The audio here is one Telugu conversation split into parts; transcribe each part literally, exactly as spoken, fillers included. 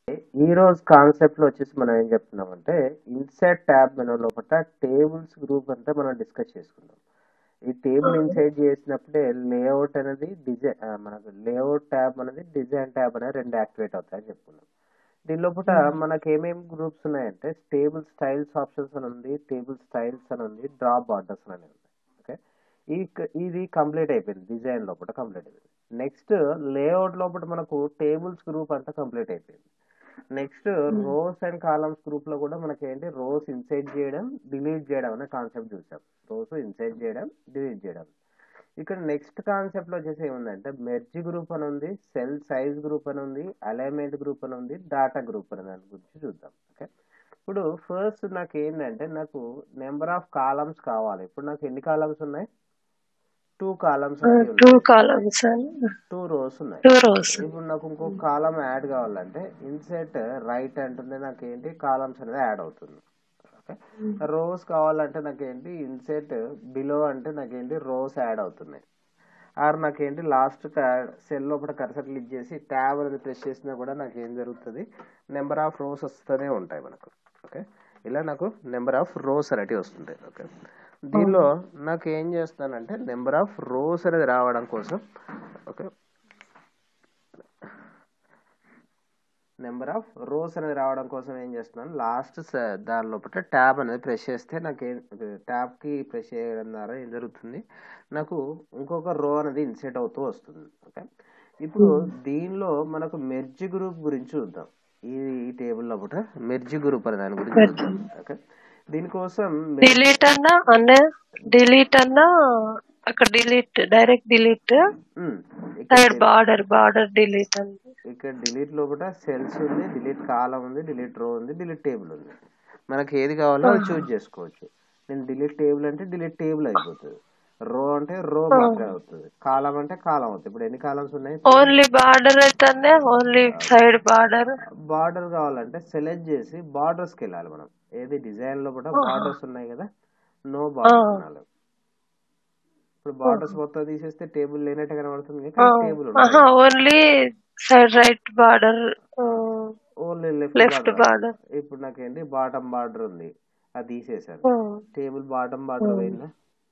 ఈ రోజు కాన్సెప్ట్ లో వచ్చేసి మనం ఏం చెప్తున్నామంటే ఇన్సైడ్ ట్యాబ్ మెనూ లోపల టేబుల్స్ గ్రూప్ అంతా మనం డిస్కస్ చేసుకుందాం. ఈ టేబుల్ ఇన్సైడ్ చేసినప్పుడే లేఅవుట్ అనేది డిజైన్ మనకు లేఅవుట్ ట్యాబ్ అనేది డిజైన్ ట్యాబ్ అనేది రెండు యాక్టివేట్ అవుతాయని చెప్పుకున్నాం. దీని లోపల మనకి ఏమేమి గ్రూప్స్ ఉన్నాయంటే టేబుల్ స్టైల్స్ ఆప్షన్స్ అని ఉంది, టేబుల్ స్టైల్స్ అని ఉంది, డ్రాప్ బార్డర్స్ అని ఉంది. ఓకే, ఈ ఇది కంప్లీట్ అయిపోయింది, డిజైన్ లోపల కంప్లీట్ అయిపోయింది. నెక్స్ట్ లేఅవుట్ లోపల మనకు టేబుల్స్ గ్రూప్ అంతా కంప్లీట్ అయిపోయింది. Next rows and columns group లో కూడా మనకి ఏంటి రోస్ ఇన్సైడ్ చేయడం డిలీట్ చేయడం అనే కాన్సెప్ట్ చూసాం. రోస్ ఇన్సైడ్ చేయడం డిలీట్ చేయడం. ఇక్కడ నెక్స్ట్ కాన్సెప్ట్ లో వచ్చేసి ఏముందంటే మెర్జ్ గ్రూప్ అని ఉంది, సెల్ సైజ్ గ్రూప్ అని ఉంది, అలైన్మెంట్ గ్రూప్ అని ఉంది, డాటా గ్రూప్ అని దాని గురించి చూద్దాం. ఓకే, ఇప్పుడు ఫస్ట్ నాకు ఏంటంటే నాకు నెంబర్ ఆఫ్ కాలమ్స్ కావాలి. ఇప్పుడు నాకు ఎన్ని కాలమ్స్ ఉన్నాయి? Two columns two columns two rows ఉన్నాయి. టూ రోస్ ఇప్పుడు నాకు ఇంకొక కాలం యాడ్ కావాలంటే ఇన్సెట్ రైట్ అంటుంది, నాకు ఏంటి కాలమ్స్ అనేది యాడ్ అవుతుంది. ఓకే, రోస్ కావాలంటే నాకు ఏంటి ఇన్సెట్ బిలో అంటే నాకు ఏంటి రోస్ యాడ్ అవుతున్నాయి. ఆర్ నాకేంటి లాస్ట్ సెల్ లోపల కర్సర్ క్లిక్ చేసి ట్యాబ్ అనేది ప్రెస్ చేసినా కూడా నాకు ఏం జరుగుతుంది, నెంబర్ ఆఫ్ రోస్ వస్తూనే ఉంటాయి మనకు. ఓకే, ఇలా నాకు నెంబర్ ఆఫ్ రోస్ అనేటివి వస్తుంటాయి. ఓకే, దీనిలో నాకు ఏం చేస్తానంటే నెంబర్ ఆఫ్ రోస్ అనేది రావడం కోసం ఓకే నెంబర్ ఆఫ్ రోస్ అనేది రావడం కోసం ఏం చేస్తున్నాను, లాస్ట్ దాని లోపల ట్యాబ్ అనేది ప్రెస్ చేస్తే నాకు ఏం ట్యాబ్ కి ప్రెస్ చేయడం ద్వారా ఏం జరుగుతుంది, నాకు ఇంకొక రో అనేది ఇన్సెట్ అవుతూ వస్తుంది. ఓకే, ఇప్పుడు దీనిలో మనకు మెర్జ్ గ్రూప్ గురించి చూద్దాం. ఈ ఈ టేబుల్ లోపల మెర్జ్ గ్రూప్ అనే దాని గురించి చూద్దాం. ఓకే, దీనికోసం డిలీట్ అన్నా అన్న డిలీట్ అన్నా అక్కడ delete direct delete side border border delete అండి. ఇక్కడ డిలీట్ లోపల సెల్స్ ఉంది, డిలీట్ కాలం ఉంది, డిలీట్ రో ఉంది, డిలీట్ టేబుల్ ఉంది. మనకి ఏది కావాలో అది చూజ్ చేసుకోవచ్చు. నేను డిలీట్ టేబుల్ అంటే డిలీట్ టేబుల్ అయిపోతుంది, రో అంటే రో మాత్రమే అవుతుంది, కాలం అంటే కాలం అవుతుంది. ఇప్పుడు ఎన్ని కాలమ్స్ ఉన్నాయి? ఓన్లీ బార్డర్ అయితే ఓన్లీ సైడ్ బార్డర్. బార్డర్ కావాలంటే సెలెక్ట్ చేసి బార్డర్స్ కి వెళ్ళాలి మనం. ఏది డిజైన్ లో కూడా బార్డర్స్ ఉన్నాయి కదా, నో బార్డర్స్ అనాలి. ఇప్పుడు బార్డర్స్ మొత్తం తీసేస్తే టేబుల్ లేనట్టు కనబడుతుంది, table only side right border, only left border. ఇప్పుడు నాకేంటి బాటమ్ బార్డర్ ఉంది, అది తీసేసాను, టేబుల్ బాటమ్ బార్డర్ పోయిందా?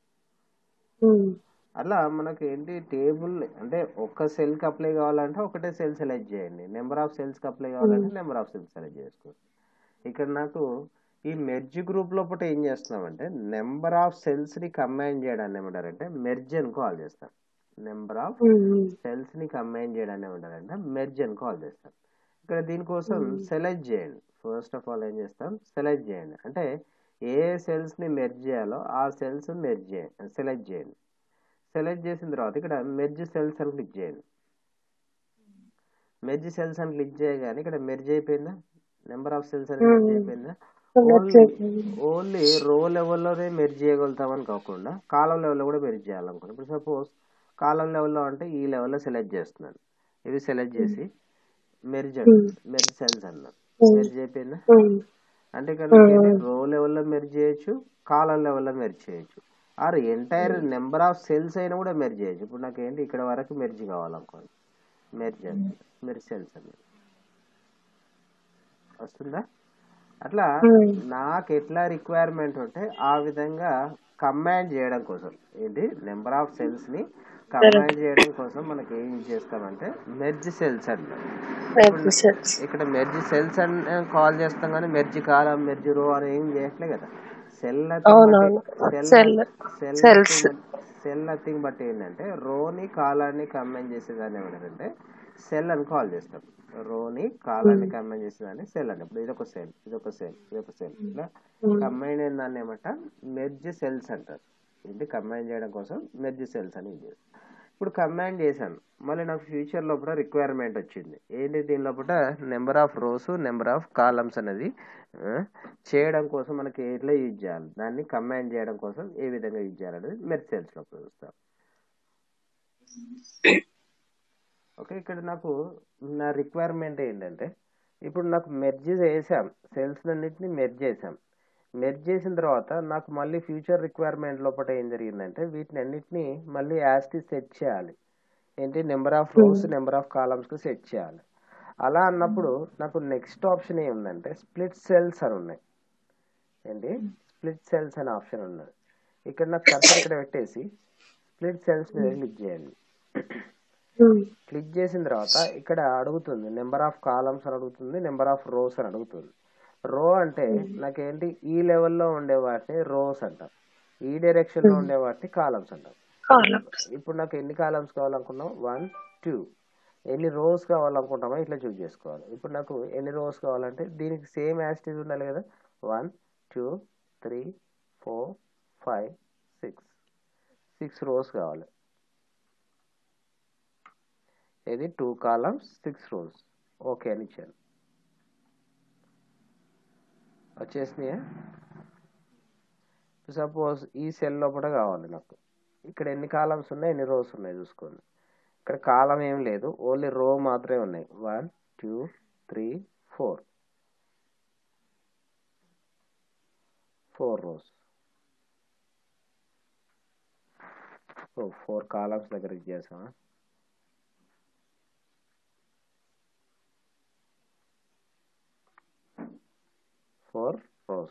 అలా మనకి ఏంటి టేబుల్ అంటే ఒక్క సెల్ కి అప్లై కావాలంటే ఒకటే సెల్ సెలెక్ట్ చేయండి, నెంబర్ ఆఫ్ సెల్స్ కి అప్లై కావాలంటే నెంబర్ ఆఫ్ సెల్స్ సెలెక్ట్ చేసుకోండి. ఇక్కడ నాకు ఈ మెర్జ్ గ్రూప్ లోపల ఏం చేస్తున్నామంటే నెంబర్ ఆఫ్ సెల్స్ ని కంబైన్ చేయడాన్ని ఏమంటారంటే మెర్జ్ అని కాల్ చేస్తాం. నెంబర్ ఆఫ్ సెల్స్ ని కంబైన్ చేయడాన్ని ఏమంటారంటే మెర్జ్ అని కాల్ చేస్తాం. ఇక్కడ దీనికోసం సెలెక్ట్ చేయండి. ఫస్ట్ ఆఫ్ ఆల్ ఏం చేస్తాం, సెలెక్ట్ చేయండి. అంటే ఏ సెల్స్ ని మెర్జ్ చేయాలో ఆ సెల్స్ మెర్జ్ చేయండి, సెలెక్ట్ చేయండి. సెలెక్ట్ చేసిన తర్వాత ఇక్కడ మెర్జ్ సెల్స్ అని క్లిక్ చేయండి. మెర్జ్ సెల్స్ అని క్లిక్ చేయగానే ఇక్కడ మెర్జ్ అయిపోయిందా, నెంబర్ ఆఫ్ సెల్స్ అని మెర్జ్ అయిపోయిందా? ఓన్లీ ఓన్లీ రో లెవెల్లోనే మెర్జ్ చేయగలుగుతామని కాకుండా కాలం లెవెల్లో కూడా మెర్జ్ చేయాలనుకోండి. ఇప్పుడు సపోజ్ కాలం లెవెల్లో అంటే ఈ లెవెల్లో సెలెక్ట్ చేస్తున్నాను, ఇవి సెలెక్ట్ చేసి మెర్జ్ అంటున్నాను, మెర్జ్ సెల్స్ అన్నాను, మెర్జ్ అయిపోయిందా? అంటే ఇక్కడ రో లెవెల్లో మెర్జ్ చేయొచ్చు, కాలం లెవెల్లో మెర్జ్ చేయొచ్చు, or entire number of cells అయినా కూడా మెర్జ్ చేయొచ్చు. ఇప్పుడు నాకు ఏంటి ఇక్కడ వరకు మెర్జ్ కావాలనుకోండి, మెర్జ్ అంటే మెర్జ్ సెల్స్ అన్నది వస్తుందా? అట్లా నాకు ఎట్లా రిక్వైర్మెంట్ ఉంటే ఆ విధంగా కంబైన్ చేయడం కోసం ఏంటి నెంబర్ ఆఫ్ సెల్స్ ని కంబైన్ చేయడం కోసం మనకి ఏం చేస్తామంటే మెర్జ్ సెల్స్ అంటాం. ఇక్కడ మెర్జ్ సెల్స్ అని కాల్ చేస్తాం కానీ మెర్జ్ కాలం మెర్జ్ రో అని ఏం చేయట్లే కదా. Cell cell cell nothing but ఏంటంటే రోని కాలాన్ని కంబైన్ చేసేదాన్ని ఏమంటారంటే సెల్ అని కాల్ చేస్తాం. రోని కాలాన్ని కంబైన్ చేసేదాన్ని సెల్ అంటే ఇప్పుడు ఇదొక సెల్ ఇదొక సెల్ ఇదొక సెల్ ఇట్లా కంబైన్ అయిన దాన్ని ఏమంట మెర్జ్ సెల్స్ అంటారు. ఏంటి కంబైన్ చేయడం కోసం మెర్జ్ సెల్స్ అని ఇది. ఇప్పుడు కంబైన్ చేశాను, మళ్ళీ నాకు ఫ్యూచర్ లోపల రిక్వైర్మెంట్ వచ్చింది ఏంటి దీని లోపల number of rows number of columns అనేది చేయడం కోసం మనకి ఎట్లా యూజ్ చేయాలి, దాన్ని కంబైన్ చేయడం కోసం ఏ విధంగా యూజ్ చేయాలనేది మెర్జ్ సెల్స్ లోపల చూస్తాం. ఓకే, ఇక్కడ నాకు నా రిక్వైర్మెంట్ ఏంటంటే ఇప్పుడు నాకు మెర్జ్ చేసాం, సెల్స్ అన్నింటినీ మెర్జ్ చేసాం. మెర్జ్ చేసిన తర్వాత నాకు మళ్ళీ ఫ్యూచర్ రిక్వైర్మెంట్ లోపల ఏం జరిగిందంటే వీటిని అన్నిటినీ మళ్ళీ యాస్టి సెట్ చేయాలి. ఏంటి number of rows number of columns కి సెట్ చేయాలి. అలా అన్నప్పుడు నాకు నెక్స్ట్ ఆప్షన్ ఏముందంటే స్ప్లిట్ సెల్స్ అని ఉన్నాయి. ఏంటి స్ప్లిట్ సెల్స్ అనే ఆప్షన్ ఉన్నది. ఇక్కడ నాకు కర్సర్ ఇక్కడ పెట్టేసి స్ప్లిట్ సెల్స్ మీద క్లిక్ చేయండి. క్లిక్ చేసిన తర్వాత ఇక్కడ అడుగుతుంది నెంబర్ ఆఫ్ కాలమ్స్ అని అడుగుతుంది, నెంబర్ ఆఫ్ రోస్ అని అడుగుతుంది. రో అంటే నాకేంటి ఈ లెవెల్లో ఉండే వాటిని రోస్ అంటాం, ఈ డైరెక్షన్ లో ఉండే వాటిని కాలమ్స్ అంటాం. ఇప్పుడు నాకు ఎన్ని కాలమ్స్ కావాలనుకున్నాం, వన్ టూ. ఎన్ని రోస్ కావాలనుకుంటామో ఇట్లా చూస్ చేసుకోవాలి. ఇప్పుడు నాకు ఎన్ని రోస్ కావాలంటే దీనికి సేమ్ యాస్టీజ్ ఉండాలి కదా, one two three four five six six rows కావాలి. ఇది two columns six rows. Okay అని ఇచ్చాను, వచ్చేసినాయా. సపోజ్ ఈ సెల్ లోపల కావాలి నాకు, ఇక్కడ ఎన్ని కాలమ్స్ ఉన్నాయి ఎన్ని రోస్ ఉన్నాయి చూసుకోండి. ఇక్కడ కాలం ఏం లేదు, ఓన్లీ రో మాత్రమే ఉన్నాయి. One two three four four rows. ఓ ఫోర్ కాలమ్స్ దగ్గర ఇచ్చేసామా. Four rows.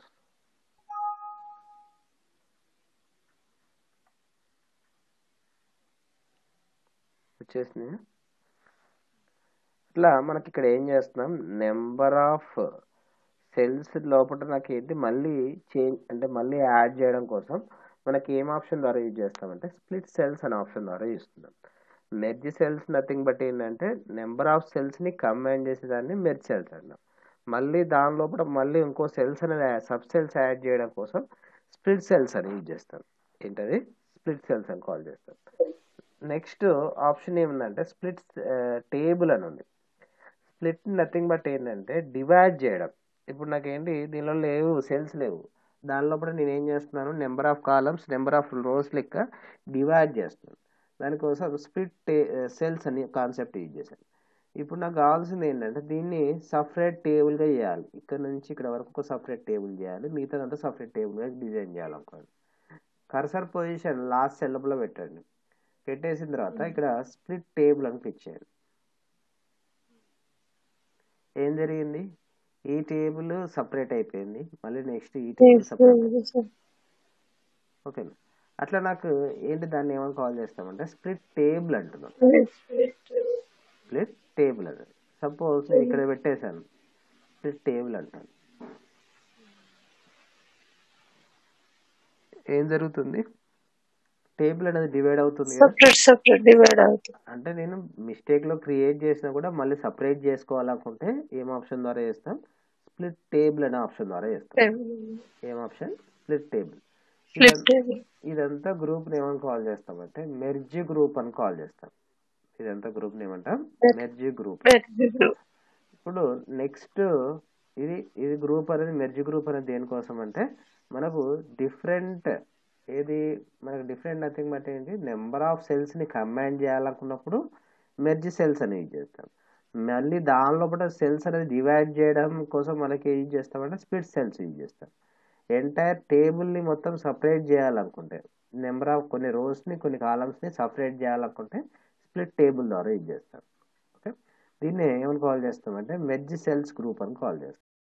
వచ్చేసినాయి. ఇట్లా మనకి ఇక్కడ ఏం చేస్తున్నాం, నెంబర్ ఆఫ్ సెల్స్ లోపల నాకు ఏంటి మళ్ళీ చేంజ్ అంటే మళ్ళీ యాడ్ చేయడం కోసం మనకి ఏం ఆప్షన్ ద్వారా యూజ్ చేస్తామంటే స్ప్లిట్ సెల్స్ అనే ఆప్షన్ ద్వారా చూస్తున్నాం. మెర్జ్ సెల్స్ నథింగ్ బట్ ఏంటంటే నెంబర్ ఆఫ్ సెల్స్ని కంబైన్ చేసేదాన్ని మెర్జ్ సెల్స్ అంటాం. మళ్ళీ దాని లోపల మళ్ళీ ఇంకో సెల్స్ అనేది సబ్ సెల్స్ యాడ్ చేయడం కోసం స్ప్లిట్ సెల్స్ అని యూజ్ చేస్తాం. ఏంటది స్ప్లిట్ సెల్స్ అని కాల్ చేస్తాం. నెక్స్ట్ ఆప్షన్ ఏముందంటే స్ప్లిట్ టేబుల్ అని ఉంది. స్ప్లిట్ నథింగ్ బట్ ఏంటంటే డివైడ్ చేయడం. ఇప్పుడు నాకేంటి దీనిలో లేవు సెల్స్ లేవు, దాని లోపల నేను ఏం చేస్తున్నాను, number of columns number of rows లెక్క డివైడ్ చేస్తున్నాను. దానికోసం స్ప్లిట్ సెల్స్ అని కాన్సెప్ట్ యూజ్ చేశాను. ఇప్పుడు నాకు కావాల్సింది ఏంటంటే దీన్ని సపరేట్ టేబుల్గా చేయాలి. ఇక్కడ నుంచి ఇక్కడ వరకు ఒక సపరేట్ టేబుల్ చేయాలి, మిగతాదంతా సపరేట్ టేబుల్గా డిజైన్ చేయాలనుకోండి. కర్సర్ పొజిషన్ లాస్ట్ సెల్ లోపల పెట్టండి. పెట్టేసిన తర్వాత ఇక్కడ స్ప్లిట్ టేబుల్ అని క్లిక్ చేయండి. ఏం జరిగింది, ఈ టేబుల్ సపరేట్ అయిపోయింది, మళ్ళీ నెక్స్ట్ ఈ టేబుల్ సపరేట్. ఓకేనా. అట్లా నాకు ఏంటి దాన్ని ఏమని కాల్ చేస్తామంటే స్ప్లిట్ టేబుల్ అంటున్నాం. స్ప్లిట్ టేబుల్ అది. సపోజ్ నేను ఇక్కడ పెట్టేశాను, స్ప్లిట్ టేబుల్ అంటాను. ఏం జరుగుతుంది, టేబుల్ అనేది డివైడ్ అవుతుంది అంటే నేను మిస్టేక్ లో క్రియేట్ చేసినా కూడా మళ్ళీ సపరేట్ చేసుకోవాలనుకుంటే ఏం ఆప్షన్ ద్వారా చేస్తాం, స్ప్లిట్ టేబుల్ అనే ఆప్షన్ ద్వారా చేస్తాం. ఏం ఆప్షన్, స్ప్లిట్ టేబుల్. ఇదంతా గ్రూప్ ఏమని కాల్ చేస్తాం అంటే మెర్జ్ గ్రూప్ అని కాల్ చేస్తాం. ఇదంతా గ్రూప్ ఏమంటాం, మెర్జ్ గ్రూప్. ఇప్పుడు నెక్స్ట్ ఇది ఇది గ్రూప్ అనేది మెర్జ్ గ్రూప్ అనేది దేనికోసం అంటే మనకు డిఫరెంట్ ఏది మనకు డిఫరెంట్ నథింగ్ బట్ ఏంటి నెంబర్ ఆఫ్ సెల్స్ ని కంబైన్ చేయాలనుకున్నప్పుడు మెర్జ్ సెల్స్ అని యూజ్ చేస్తాం. మళ్ళీ దాని లోపల సెల్స్ అనేది డివైడ్ చేయడం కోసం మనకి యూజ్ చేస్తామంటే స్ప్లిట్ సెల్స్ యూజ్ చేస్తాం. ఎంటైర్ టేబుల్ ని మొత్తం సపరేట్ చేయాలనుకుంటే నెంబర్ ఆఫ్ కొన్ని రోస్ ని కొన్ని కాలమ్స్ ని సపరేట్ చేయాలనుకుంటే స్ప్లిట్ టేబుల్ ద్వారా యూజ్ చేస్తాం. ఓకే, దీన్ని ఏమని కాల్ చేస్తామంటే మెర్జ్ సెల్స్ గ్రూప్ అని కాల్ చేస్తాం.